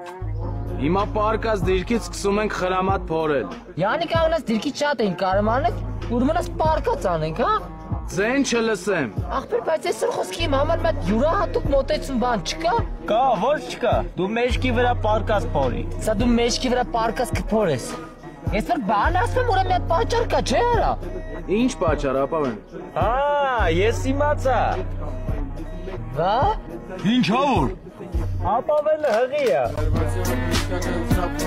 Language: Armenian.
Հիմա պարկած դիրքից սկսում ենք խրամատ փորել։ Յանի կանգնած դիրքի շատ էին կարում անենք, ուրեմն այս պարկած անենք, հա։ Ձեն չլսեմ։ Ախպեր, բայց այսօր խոսքի իմ համար մեծ յուրահատուկ մոտեցում բան չկա։ Կա, ոչ չկա։ Դու մեջքի վրա պարկած փորի։ Սա դու մեջքի վրա պարկած կփորես։ Ես որ բան ասեմ, ուրեմն մի հատ պատճառ կա, չէ՞ արա։ Ինչ պատճառ, ապավեն։ Ես իմացա։ Բա։ Ինչ ա որ։ Ապավենը հղի է։